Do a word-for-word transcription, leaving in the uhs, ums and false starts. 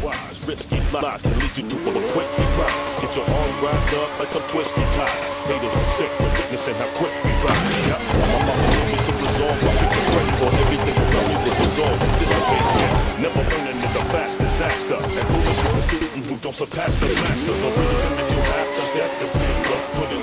wise. Risky lies can lead you to a quick rise. Get your arms wrapped up like some twisty ties. Haters are sick, we're witnessing how quick we rise. Yep. My mama told me to resolve, I pick the break for everything around me will dissolve and dissipate. Yeah. Never learning is a vast disaster. And foolish is the student who don't surpass the master. No reason that you have to step the paper. Put it